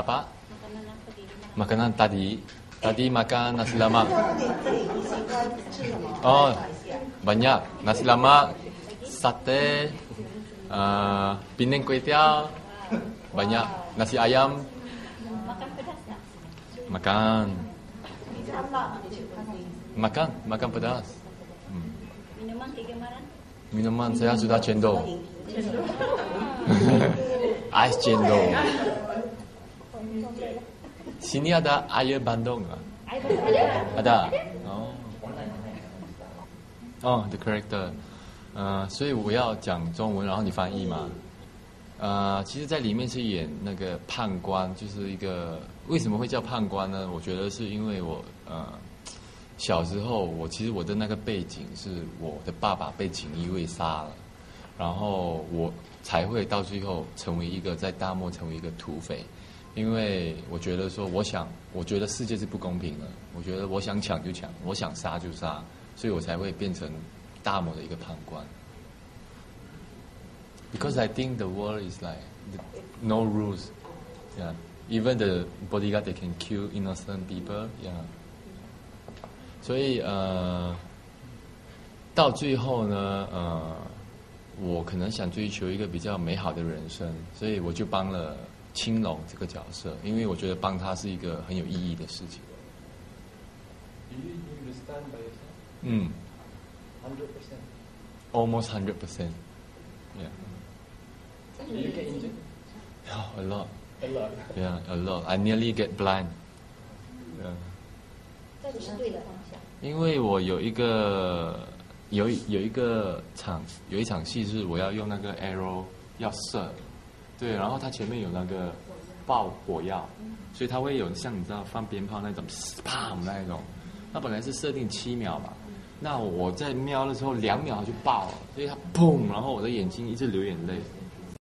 Apa? Makanan tadi. Tadi makan nasi lemak. Oh, banyak. Nasi lemak, sate, Penang kuih tiaw, banyak. Nasi ayam. Makan pedas tak? Makan. Makan pedas. Minuman kegemaran? Minuman saya sudah cendol. Ais cendol. Sini ada air bandung nggak? Ada. Oh, the character. 所以我要讲中文，然后你翻译嘛。其实在里面是演那个判官，就是一个为什么会叫判官呢？我觉得是因为我小时候其实我的那个背景是我的爸爸被锦衣卫杀了，然后我才会到最后成为一个在大漠成为一个土匪，因为我觉得说我觉得世界是不公平的，我觉得我想抢就抢，我想杀就杀，所以我才会变成大漠的一个判官。Because I think the world is like no rules, yeah. Even the bodyguard they can kill innocent people, yeah. 所以到最后呢，我可能想追求一个比较美好的人生，所以我就帮了青龙这个角色，因为我觉得帮他是一个很有意义的事情。 Do you stand by yourself? 100%. Almost 100%. Yeah. Do you get injured? Oh, a lot. A lot. Yeah, a lot. I nearly get blind. Yeah. 这不是对的方向。 因为我有一场戏是我要用那个 arrow 要射，对，然后它前面有那个爆火药，所以它会有像你知道放鞭炮那种砰那一种，它本来是设定7秒嘛，那我在瞄的时候2秒就爆了，所以它砰，然后我的眼睛一直流眼泪，